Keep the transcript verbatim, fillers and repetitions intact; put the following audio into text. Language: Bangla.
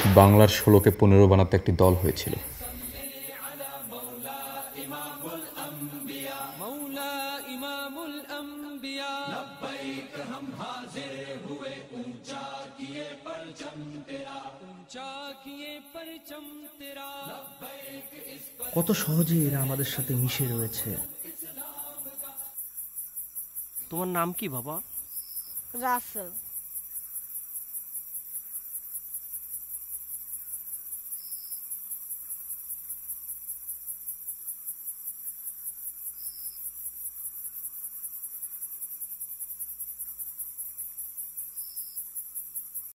বাংলার ষোলোকে পনেরো বানাতে একটি দল হয়েছিল। কত সহজে এরা আমাদের সাথে মিশে রয়েছে। তোমার নাম কি বাবা? রাসেল।